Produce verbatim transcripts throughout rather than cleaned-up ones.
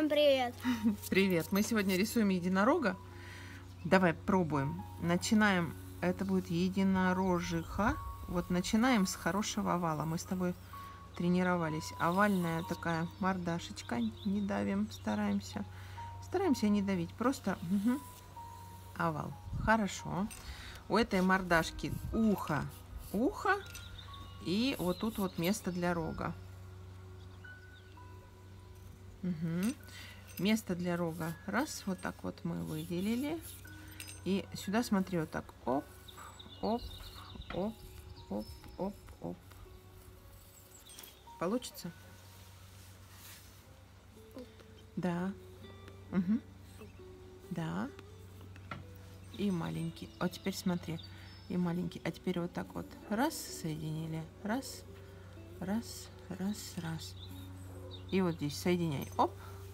привет. Привет. Мы сегодня рисуем единорога. Давай пробуем. Начинаем. Это будет единорожиха. Вот начинаем с хорошего овала. Мы с тобой тренировались. Овальная такая мордашечка. Не давим. Стараемся. Стараемся не давить. Просто угу. Овал. Хорошо. У этой мордашки ухо. Ухо. И вот тут вот место для рога. Угу. Место для рога. Раз, вот так вот мы выделили. И сюда смотри, вот так. Оп, оп, оп, оп, оп, оп. Получится? Да. Угу. Да. И маленький. А теперь смотри. И маленький. А теперь вот так вот. Раз, соединили. Раз, раз, раз, раз. И вот здесь соединяй. Оп.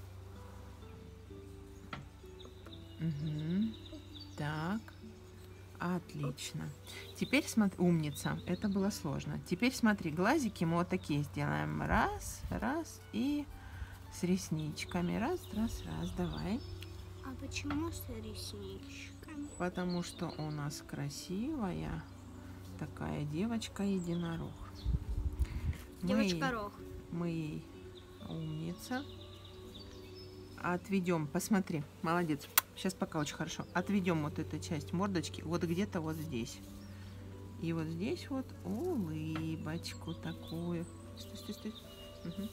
Угу. Так. Отлично. Теперь смотри. Умница. Это было сложно. Теперь смотри. Глазики мы вот такие сделаем. Раз, раз. И с ресничками. Раз, раз, раз. Давай. А почему с ресничками? Потому что у нас красивая такая девочка-единорог. Девочка-рог. Мы ей... Умница. Отведем, посмотри, молодец. Сейчас пока очень хорошо. Отведем вот эту часть мордочки вот где-то вот здесь. И вот здесь вот улыбочку такую. Стой, стой, стой. Угу.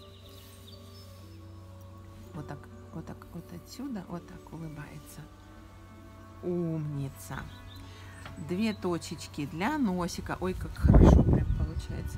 Вот так, вот так, вот отсюда, вот так улыбается. Умница. Две точечки для носика. Ой, как хорошо прям получается.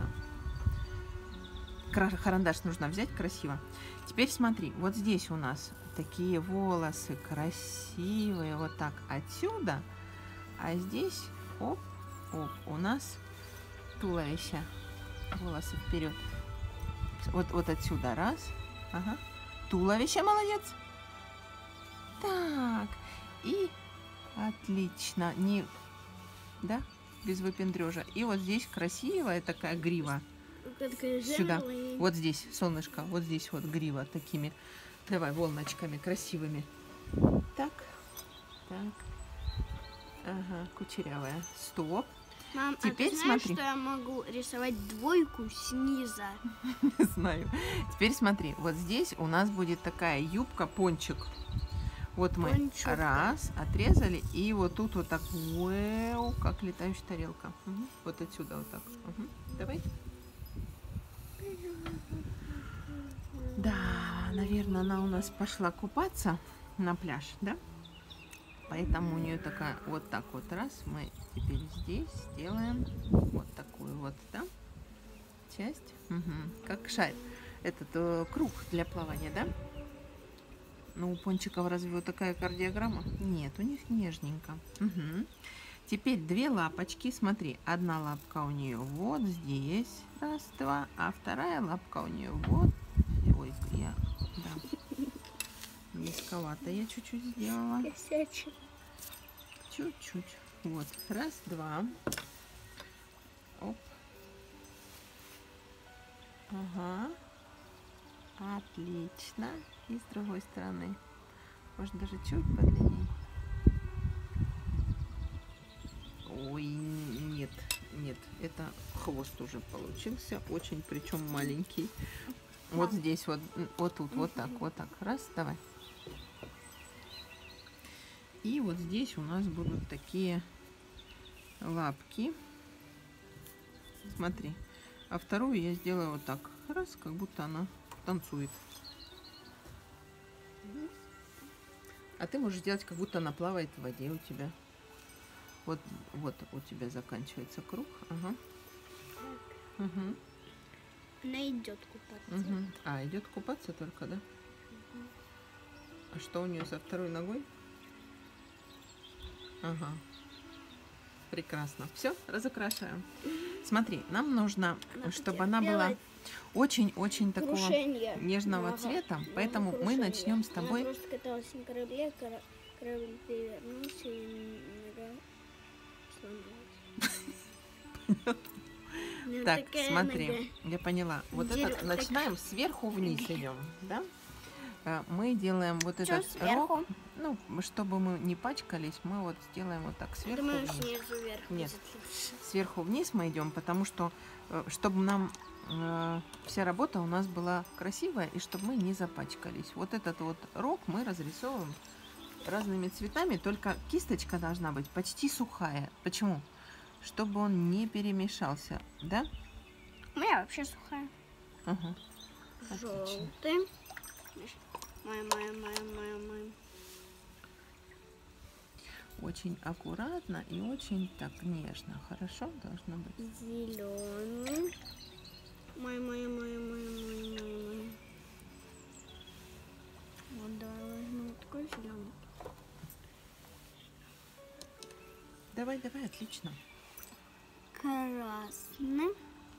Карандаш нужно взять красиво. Теперь смотри, вот здесь у нас такие волосы красивые, вот так отсюда, а здесь оп, оп, у нас туловище, волосы вперед. Вот, вот отсюда раз, ага, туловище, молодец. Так, и отлично, не, да, без выпендрежа. И вот здесь красивая такая грива. Сюда, вот здесь солнышко, вот здесь вот грива такими, давай, волночками красивыми. Так, так, ага, кучерявая. Стоп. Мам, теперь а ты знаешь, смотри, что я могу рисовать двойку снизу? Не знаю. Теперь смотри, вот здесь у нас будет такая юбка, пончик. Вот мы пончик. Раз отрезали, и вот тут вот так, вау, как летающая тарелка. Угу. Вот отсюда вот так. Угу. Давай. Да, наверное, она у нас пошла купаться на пляж, да? Поэтому у нее такая, вот так вот раз, мы теперь здесь сделаем вот такую вот, да, часть, угу. Как шар, этот э, круг для плавания, да? Ну, у пончиков разве вот такая кардиограмма? Нет, у них нежненько. Угу. Теперь две лапочки, смотри, одна лапка у нее вот здесь, раз, два, а вторая лапка у нее вот. Ой, я, да, низковато я чуть-чуть сделала. Чуть-чуть. Вот, раз, два. Оп. Ага. Отлично. И с другой стороны. Может, даже чуть подлиннее. Ой, нет, нет, это хвост уже получился, очень причем маленький. Вот здесь, вот, вот тут, вот так, вот так. Раз, давай. И вот здесь у нас будут такие лапки. Смотри. А вторую я сделаю вот так. Раз, как будто она танцует. А ты можешь сделать, как будто она плавает в воде у тебя. Вот, вот у тебя заканчивается круг. Ага. Угу. Она идет купаться. Угу. А, идет купаться только, да? Угу. А что у нее со второй ногой? Ага. Прекрасно. Все, разукрашиваем. Смотри, нам нужно, она чтобы она была очень-очень такого крушение. Нежного ага. цвета, много поэтому крушение. Мы начнем с тобой. Она просто каталась на корабле, корабль перевернулся и сломалась. Так, смотри, я поняла. Вот это начинаем сверху вниз идем, да? э, мы делаем вот Чё этот сверху? рог. Ну, чтобы мы не пачкались, мы вот сделаем вот так сверху Думаю, вниз. снизу вверх. Нет. будет лучше. Сверху вниз мы идем, потому что, э, чтобы нам э, вся работа у нас была красивая и чтобы мы не запачкались. Вот этот вот рог мы разрисовываем разными цветами, только кисточка должна быть почти сухая. Почему? Чтобы он не перемешался, да? У меня вообще сухая. Ага. Отлично. Желтый. Моя, моя, моя, моя, моя. Очень аккуратно и очень так нежно. Хорошо должно быть. Зеленый. Мой, мой, мой, мой, мой, мой, мой. Вот давай возьму вот такой зеленый. Давай, давай, отлично. Красный.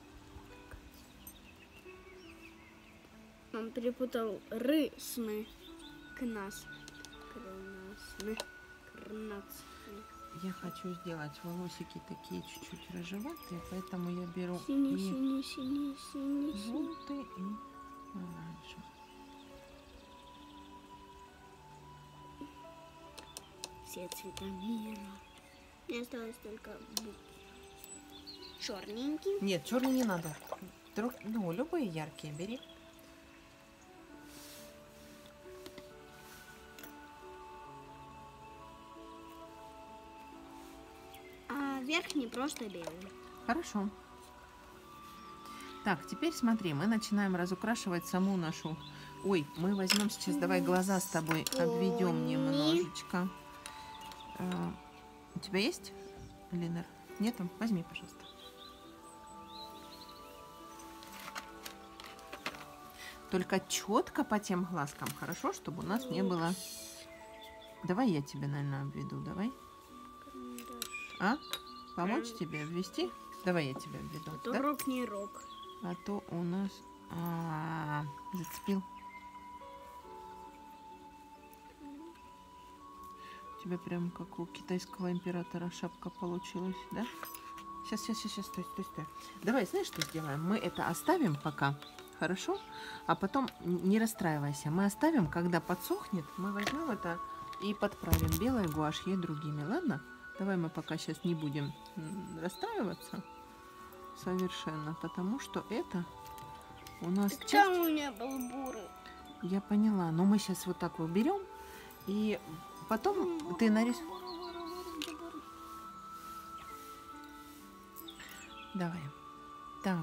Он перепутал рысны. Кнас. Красный. Красный. Я хочу сделать волосики такие чуть-чуть рыжеватые, поэтому я беру Синий, и синий, синий, синий, синий. желтый, и оранжевый. Все цвета мира. Мне осталось только черненький. Нет, черный не надо. Друг, ну, любые яркие бери. А верхний просто белый. Хорошо. Так, теперь смотри, мы начинаем разукрашивать саму нашу... Ой, мы возьмем сейчас, давай глаза с тобой обведем немножечко. А, у тебя есть линер? Нету? Возьми, пожалуйста. Только четко по тем глазкам, хорошо, чтобы у нас не было... Давай я тебе, наверное, обведу, давай. А? Помочь тебе обвести? Давай я тебя обведу. А то Да? рог не рог. А то у нас... А, зацепил. У тебя прям как у китайского императора шапка получилась, да? Сейчас, сейчас, сейчас, стой, стой, стой. Давай, знаешь, что сделаем? Мы это оставим пока, хорошо? А потом не расстраивайся. Мы оставим, когда подсохнет, мы возьмем это и подправим белой гуашью и другими, ладно? Давай мы пока сейчас не будем расстраиваться совершенно, потому что это у нас Так часть... там у меня был бурый. Я поняла, но мы сейчас вот так вот берем и потом ты нарис... Давай. Так.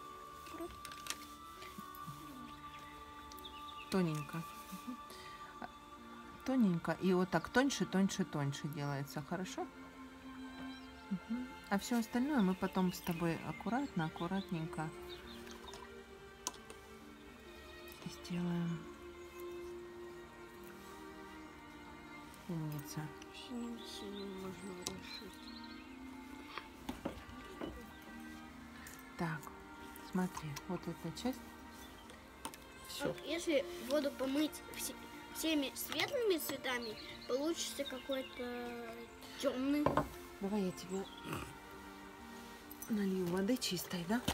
Тоненько. Тоненько. И вот так тоньше, тоньше, тоньше делается. Хорошо? Угу. А все остальное мы потом с тобой аккуратно, аккуратненько сделаем. Умница. Синим, синим можно решить. Так, смотри, вот эта часть. Все. Вот если воду помыть все, всеми светлыми цветами, получится какой-то темный. Давай я тебе налью воды чистой, да?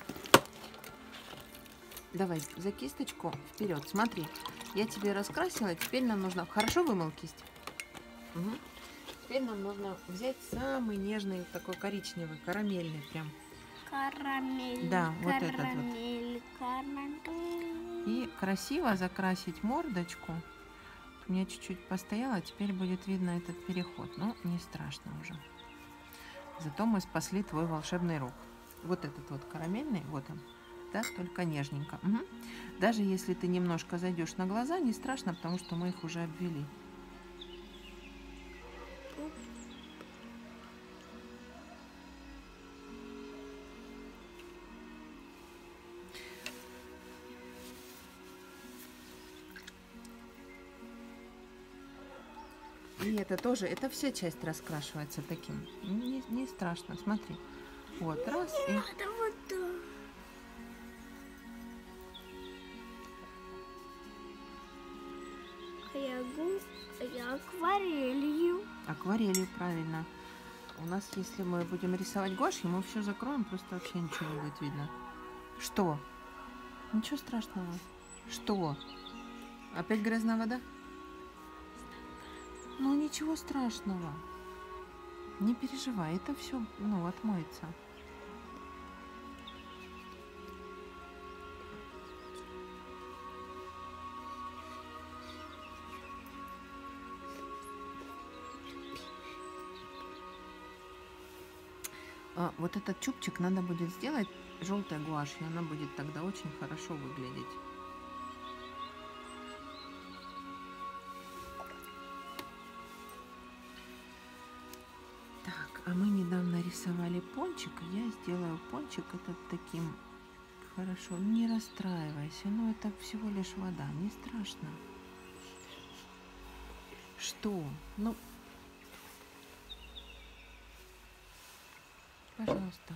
Давай за кисточку вперед. Смотри, я тебе раскрасила, теперь нам нужно... Хорошо вымыл кисть? Угу. Теперь нам нужно взять самый нежный, такой коричневый, карамельный прям. Карамель. Да, вот карамель, этот вот. Карамель. И красиво закрасить мордочку. У меня чуть-чуть постояло, теперь будет видно этот переход. Но не страшно уже. Зато мы спасли твой волшебный рог. Вот этот вот карамельный, вот он. Да, только нежненько. Угу. Даже если ты немножко зайдешь на глаза, не страшно, потому что мы их уже обвели. И это тоже, это вся часть раскрашивается таким. Не, не страшно, смотри. Вот, раз и... Это вот так. Я, гу... я акварелью. Акварелью, правильно. У нас, если мы будем рисовать гуашью, мы все закроем, просто вообще ничего не будет видно. Что? Ничего страшного. Что? Опять грязная вода? Ну ничего страшного. Не переживай, это все, ну, отмоется. А, вот этот чубчик надо будет сделать желтой гуашью, она будет тогда очень хорошо выглядеть. Так, а мы недавно рисовали пончик, и я сделаю пончик этот таким хорошо. Не расстраивайся, но это всего лишь вода, не страшно. Что? Ну, пожалуйста.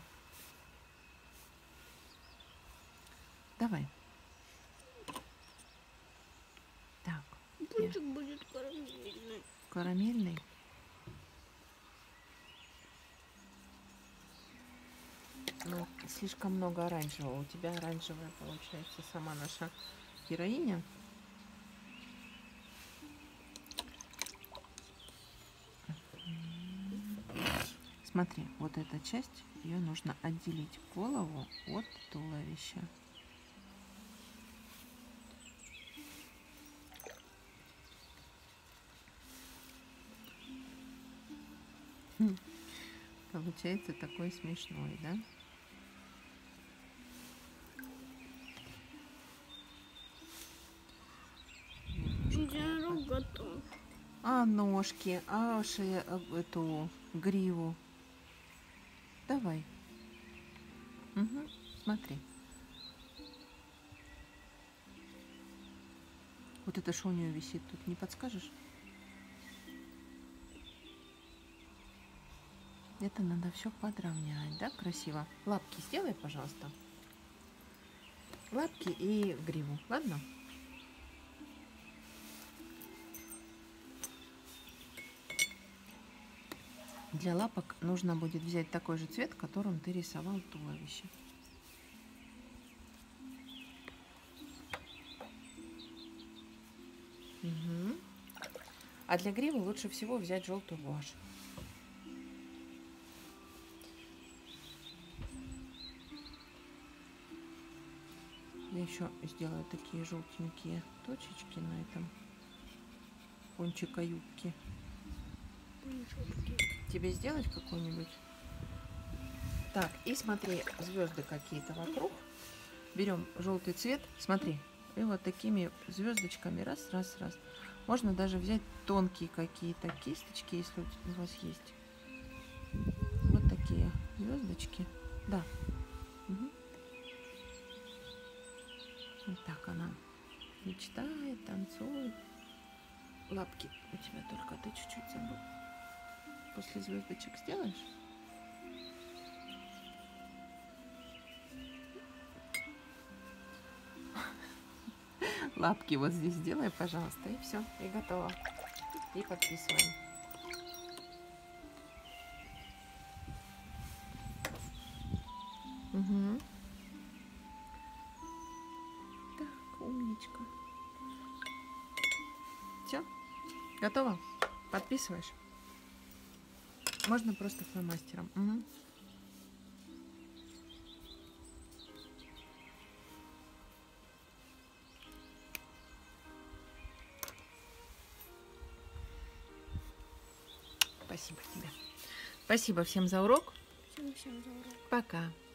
Давай. Так. Пончик будет карамельный. Карамельный. Ну, слишком много оранжевого. У тебя оранжевая получается сама наша героиня. Смотри, вот эта часть, ее нужно отделить голову от туловища. Хм. Получается такой смешной, да? Единорог готов. А ножки, а шея, эту гриву. Давай. Угу, смотри. Вот это что у нее висит тут, не подскажешь? Это надо все подровнять, да, красиво. Лапки сделай, пожалуйста. Лапки и гриву, ладно? Для лапок нужно будет взять такой же цвет, которым ты рисовал туловище. Угу. А для гривы лучше всего взять желтую гуашь. Я еще сделаю такие желтенькие точечки на этом кончика юбки. Тебе сделать какой-нибудь? Так, и смотри, звезды какие-то вокруг. Берем желтый цвет, смотри, и вот такими звездочками раз, раз, раз. Можно даже взять тонкие какие-то кисточки, если у вас есть. Вот такие звездочки. Да. Угу. Вот так она мечтает, танцует. Лапки у тебя только ты чуть-чуть забыл. После звездочек сделаешь? Лапки вот здесь сделай, пожалуйста, и все, и готово. И подписываем. Угу. Так, умничка. Все, готово? Подписываешь? Можно просто фломастером. Угу. Спасибо тебе. Спасибо всем за урок. Всем, всем за урок. Пока.